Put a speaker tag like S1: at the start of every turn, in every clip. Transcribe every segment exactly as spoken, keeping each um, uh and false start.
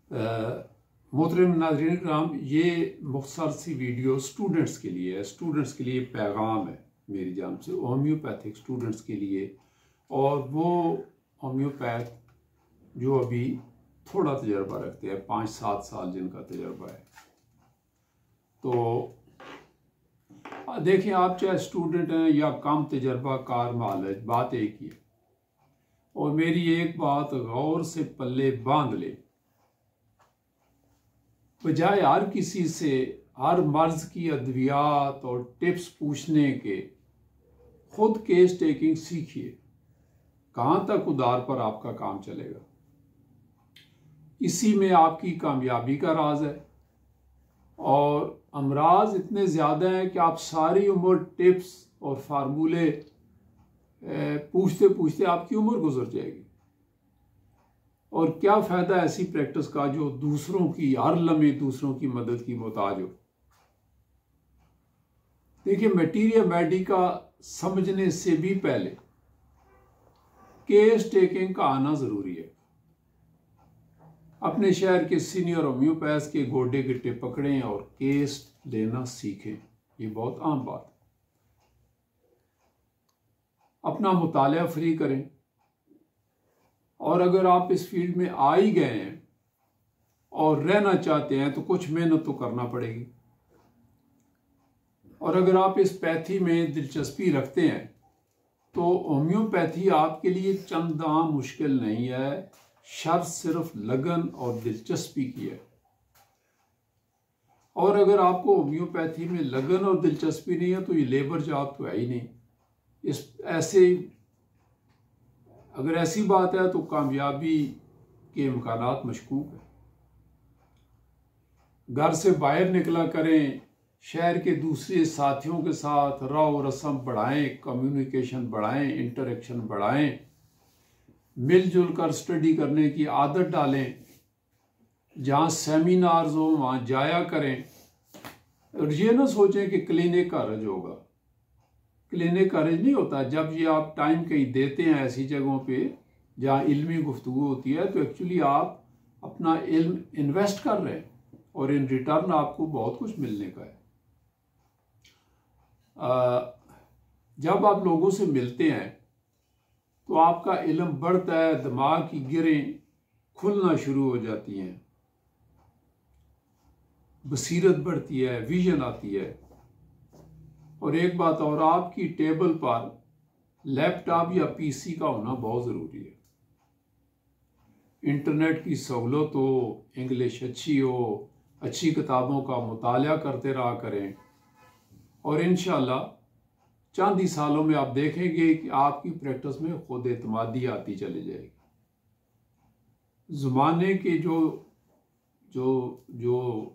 S1: मोहतरम नाज़रीन किराम, ये मुख्तसर सी वीडियो स्टूडेंट्स के लिए है। स्टूडेंट्स के लिए पैगाम है मेरी जानिब से, होम्योपैथिक स्टूडेंट्स के लिए, और वो होम्योपैथ जो अभी थोड़ा तजर्बा रखते हैं, पाँच सात साल जिनका तजर्बा है। तो देखिए, आप चाहे स्टूडेंट हैं या कम तजर्बा कार माल है, बात एक ही है। और मेरी एक बात गौर से पल्ले बांध ले, बजाय हर किसी से हर मर्ज की अद्वियात और टिप्स पूछने के, खुद केस टेकिंग सीखिए। कहाँ तक उधार पर आपका काम चलेगा, इसी में आपकी कामयाबी का राज है। और अमराज इतने ज़्यादा हैं कि आप सारी उम्र टिप्स और फार्मूले पूछते पूछते आपकी उम्र गुजर जाएगी। और क्या फ़ायदा ऐसी प्रैक्टिस का जो दूसरों की हर लम्हे दूसरों की मदद की मोहताज हो। देखिए, मटीरियल मेडिका समझने से भी पहले केस टेकिंग का आना ज़रूरी है। अपने शहर के सीनियर होम्योपैथ के गोडे गिट्टे पकड़ें और केस लेना सीखें। ये बहुत आम बात है। अपना मुतालिया फ्री करें, और अगर आप इस फील्ड में आ ही गए हैं और रहना चाहते हैं तो कुछ मेहनत तो करना पड़ेगी। और अगर आप इस पैथी में दिलचस्पी रखते हैं तो होम्योपैथी आपके लिए चंदा मुश्किल नहीं है, शर्त सिर्फ लगन और दिलचस्पी की है। और अगर आपको होम्योपैथी में लगन और दिलचस्पी नहीं है तो ये लेबर जॉब तो है ही नहीं। इस ऐसे अगर ऐसी बात है तो कामयाबी के इम्कानात मशकूक है। घर से बाहर निकला करें, शहर के दूसरे साथियों के साथ रौ रस्म बढ़ाएं, कम्युनिकेशन बढ़ाएं, इंटरेक्शन बढ़ाएं, मिलजुल कर स्टडी करने की आदत डालें। जहाँ सेमिनार्स हो वहाँ जाया करें। और ये ना सोचें कि क्लिनिक का हर्ज होगा। क्लिनिक का हर्ज नहीं होता। जब ये आप टाइम कहीं देते हैं ऐसी जगहों पे जहाँ इल्मी गुफ्तगू होती है, तो एक्चुअली आप अपना इल्म इन्वेस्ट कर रहे हैं और इन रिटर्न आपको बहुत कुछ मिलने का है। जब आप लोगों से मिलते हैं तो आपका इल्म बढ़ता है, दिमाग की गिरें खुलना शुरू हो जाती हैं, बसीरत बढ़ती है, विजन आती है। और एक बात और, आपकी टेबल पर लैपटॉप या पीसी का होना बहुत ज़रूरी है। इंटरनेट की सहूलत हो, इंग्लिश अच्छी हो, अच्छी किताबों का मुतालिया करते रहा करें, और इंशाअल्लाह चंद ही सालों में आप देखेंगे कि आपकी प्रैक्टिस में खुद एतमादी आती चली जाएगी। ज़माने के जो जो जो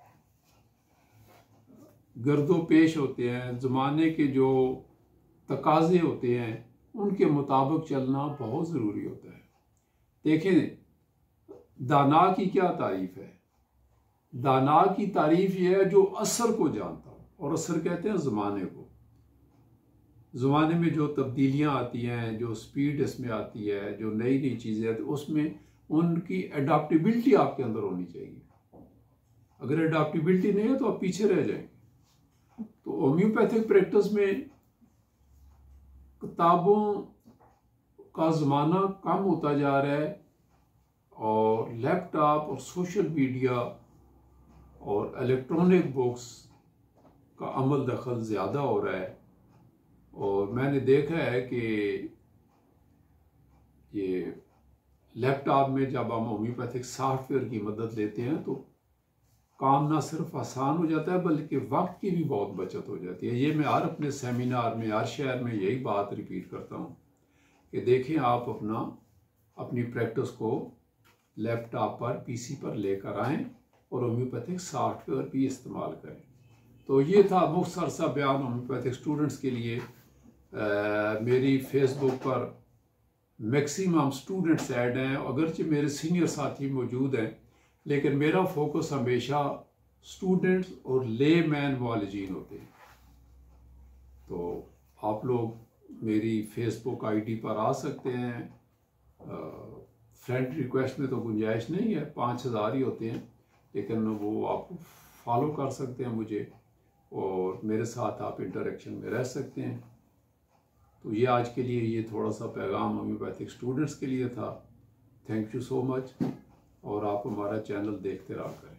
S1: गर्दो पेश होते हैं, ज़माने के जो तकाज़े होते हैं, उनके मुताबिक चलना बहुत ज़रूरी होता है। देखें, दाना की क्या तारीफ़ है। दाना की तारीफ़ यह है जो असर को जानता हो, और असर कहते हैं ज़माने को। ज़माने में जो तब्दीलियाँ आती हैं, जो स्पीड इसमें आती है, जो नई नई चीज़ें आती हैं, उसमें उनकी अडाप्टिबिलिटी आपके अंदर होनी चाहिए। अगर अडाप्टिबिलिटी नहीं है तो आप पीछे रह जाएंगे। तो होम्योपैथिक प्रैक्टिस में किताबों का ज़माना कम होता जा रहा है, और लैपटॉप और सोशल मीडिया और इलेक्ट्रॉनिक बुक्स का अमल दखल ज़्यादा हो रहा है। और मैंने देखा है कि ये लैपटॉप में जब हम होम्योपैथिक सॉफ्टवेयर की मदद लेते हैं तो काम ना सिर्फ आसान हो जाता है बल्कि वक्त की भी बहुत बचत हो जाती है। ये मैं हर अपने सेमिनार में, हर शहर में यही बात रिपीट करता हूँ कि देखें, आप अपना अपनी प्रैक्टिस को लैपटॉप पर, पीसी पर लेकर आएँ और होम्योपैथिक सॉफ्टवेयर भी इस्तेमाल करें। तो ये था मुख्तसर सा बयान होम्योपैथिक स्टूडेंट्स के लिए। आ, मेरी फेसबुक पर मैक्सिमम स्टूडेंट्स ऐड हैं, अगरचे मेरे सीनियर साथी मौजूद हैं, लेकिन मेरा फोकस हमेशा स्टूडेंट्स और ले मैन वालिजीन होते हैं। तो आप लोग मेरी फेसबुक आईडी पर आ सकते हैं, फ्रेंड रिक्वेस्ट में तो गुंजाइश नहीं है, पाँच हज़ार ही होते हैं, लेकिन वो आप फॉलो कर सकते हैं मुझे और मेरे साथ आप इंटरेक्शन में रह सकते हैं। तो ये आज के लिए ये थोड़ा सा पैगाम होम्योपैथिक स्टूडेंट्स के लिए था। थैंक यू सो मच, और आप हमारा चैनल देखते रहा करें।